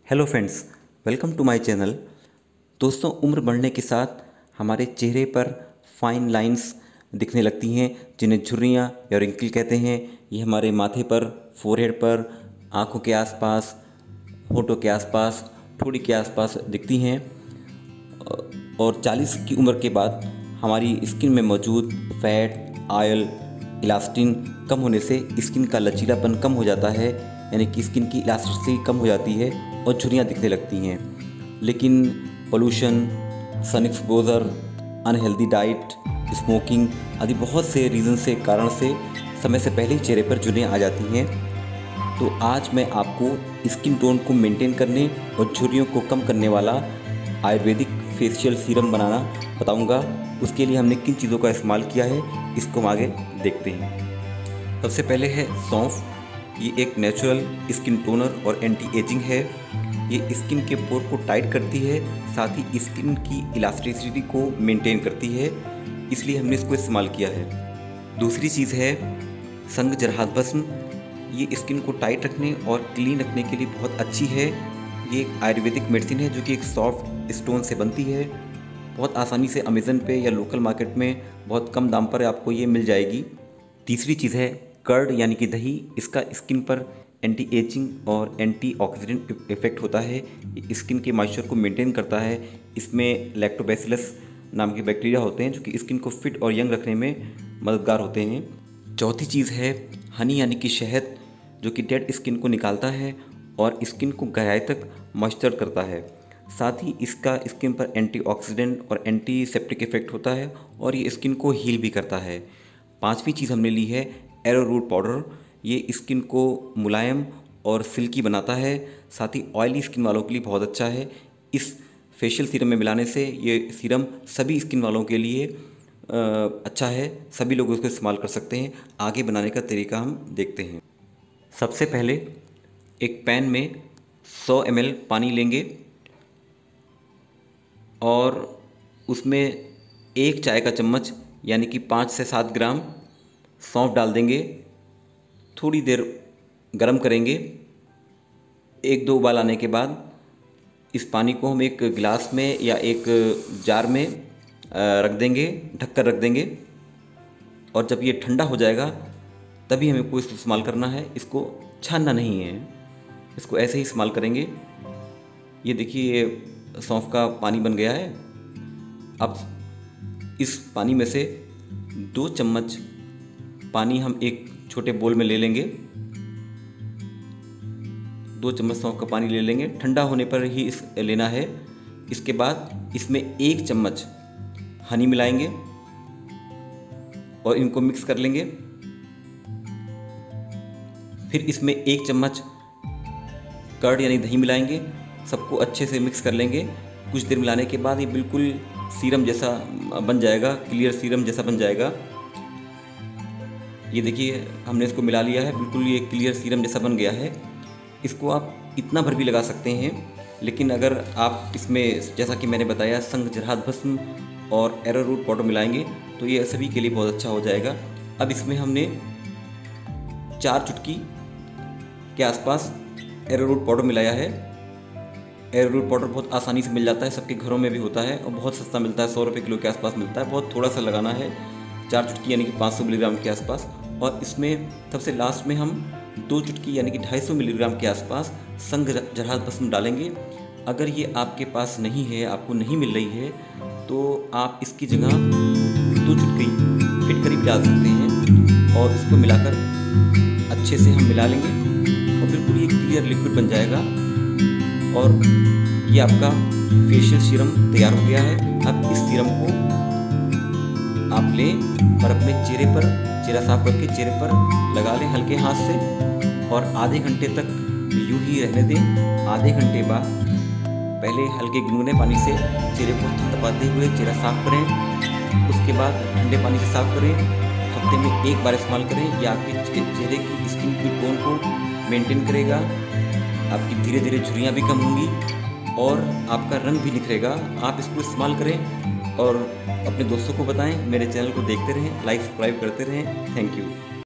Hello friends, welcome to my channel. दोस्तों, उम्र बढ़ने के साथ हमारे चेहरे पर फाइन लाइंस दिखने लगती हैं, जिन्हें झुर्रियाँ या रिंकल कहते हैं। ये हमारे माथे पर, फोरहेड पर, आँखों के आसपास, होठों के आसपास, ठोड़ी के आसपास दिखती हैं। और 40 की उम्र के बाद हमारी स्किन में मौजूद फैट, ऑयल, इलास्टिन कम होने से स्किन का लचीलापन कम हो जाता है, यानी कि स्किन की इलास्टिसिटी कम हो जाती है और झुर्रियाँ दिखने लगती हैं। लेकिन pollution, sun exposure, unhealthy diet, smoking आदि बहुत से रीज़न से कारण से समय से पहले ही चेहरे पर झुर्रियाँ आ जाती हैं। तो आज मैं आपको स्किन टोन को मेंटेन करने और झुर्रियों को कम करने वाला आयुर्वेदिक फेशियल सीरम बनाना बताऊंगा। उसके लिए हमने किन चीज़ों का इस्तेमाल किया है, इसको हम आगे देखते हैं। सबसे पहले है सौंफ। ये एक नेचुरल स्किन टोनर और एंटी एजिंग है। ये स्किन के पोर को टाइट करती है, साथ ही स्किन की इलास्टिसिटी को मेंटेन करती है, इसलिए हमने इसको इस्तेमाल किया है। दूसरी चीज़ है संग जराहत भस्म। ये स्किन को टाइट रखने और क्लीन रखने के लिए बहुत अच्छी है। ये एक आयुर्वेदिक मेडिसिन है जो कि एक सॉफ्ट स्टोन से बनती है। बहुत आसानी से अमेज़न पे या लोकल मार्केट में बहुत कम दाम पर आपको ये मिल जाएगी। तीसरी चीज़ है कर्ड यानी कि दही। इसका स्किन पर एंटी एजिंग और एंटी ऑक्सीडेंट इफेक्ट होता है। ये स्किन के मॉइस्चर को मेंटेन करता है। इसमें लैक्टोबैसिलस नाम के बैक्टीरिया होते हैं जो कि स्किन को फिट और यंग रखने में मददगार होते हैं। चौथी चीज़ है हनी यानी कि शहद, जो कि डेड स्किन को निकालता है और स्किन को गहराई तक मॉइस्चर करता है। साथ ही इसका स्किन पर एंटीऑक्सीडेंट और एंटीसेप्टिक इफेक्ट होता है और ये स्किन को हील भी करता है। पांचवी चीज़ हमने ली है एरोरूट पाउडर। ये स्किन को मुलायम और सिल्की बनाता है, साथ ही ऑयली स्किन वालों के लिए बहुत अच्छा है। इस फेशियल सीरम में मिलाने से ये सीरम सभी स्किन वालों के लिए अच्छा है, सभी लोग उसको इस्तेमाल कर सकते हैं। आगे बनाने का तरीका हम देखते हैं। सबसे पहले एक पैन में 100 ml पानी लेंगे और उसमें 1 चाय का चम्मच यानी कि 5 से 7 ग्राम सौंफ डाल देंगे। थोड़ी देर गरम करेंगे। 1-2 उबाल आने के बाद इस पानी को हम एक गिलास में या एक जार में रख देंगे, ढककर रख देंगे। और जब ये ठंडा हो जाएगा तभी हमें को इसको इस्तेमाल करना है। इसको छानना नहीं है, इसको ऐसे ही इस्तेमाल करेंगे। ये देखिए, ये सौंफ का पानी बन गया है। अब इस पानी में से 2 चम्मच पानी हम एक छोटे बोल में ले लेंगे। 2 चम्मच सौंफ का पानी ले लेंगे, ठंडा होने पर ही इस लेना है। इसके बाद इसमें 1 चम्मच हनी मिलाएंगे और इनको मिक्स कर लेंगे। फिर इसमें 1 चम्मच कर्ड यानी दही मिलाएंगे। सबको अच्छे से मिक्स कर लेंगे। कुछ देर मिलाने के बाद ये बिल्कुल सीरम जैसा बन जाएगा, क्लियर सीरम जैसा बन जाएगा। ये देखिए, हमने इसको मिला लिया है, बिल्कुल ये क्लियर सीरम जैसा बन गया है। इसको आप इतना भर भी लगा सकते हैं, लेकिन अगर आप इसमें जैसा कि मैंने बताया संग जराहत भस्म और एरोरूट पाउडर मिलाएंगे तो ये सभी के लिए बहुत अच्छा हो जाएगा। अब इसमें हमने 4 चुटकी के आसपास एरोरूट पाउडर मिलाया है। एरोरूट पाउडर बहुत आसानी से मिल जाता है, सबके घरों में भी होता है और बहुत सस्ता मिलता है, 100 रुपये किलो के आसपास मिलता है। बहुत थोड़ा सा लगाना है, 4 चुटकी यानी कि 500 मिलीग्राम के आसपास। और इसमें सबसे लास्ट में हम 2 चुटकी यानी कि 250 मिलीग्राम के आसपास संग जराहत भस्म डालेंगे। अगर ये आपके पास नहीं है, आपको नहीं मिल रही है, तो आप इसकी जगह 2 चुटकी फिटकरी भी डाल सकते हैं और इसको मिलाकर अच्छे से हम मिला लेंगे और बिल्कुल ये क्लियर लिक्विड बन जाएगा। और ये आपका फेशियल सीरम तैयार हो गया है। अब इस सीरम को आप लें और अपने चेहरा साफ करके चेहरे पर लगा लें हल्के हाथ से और आधे घंटे तक यूं ही रहने दें। आधे घंटे बाद पहले हल्के गुनगुने पानी से चेहरे को थपथपाते हुए चेहरा साफ करें। उसके बाद ठंडे पानी से साफ करें। हफ्ते में 1 बार इस्तेमाल करें। यह आपके चेहरे की स्किन की टोन को मेंटेन करेगा। आपकी धीरे धीरे झुर्रियाँ भी कम होंगी और आपका रंग भी निखरेगा। आप इसको इस्तेमाल करें और अपने दोस्तों को बताएं। मेरे चैनल को देखते रहें, लाइक सब्सक्राइब करते रहें। Thank you.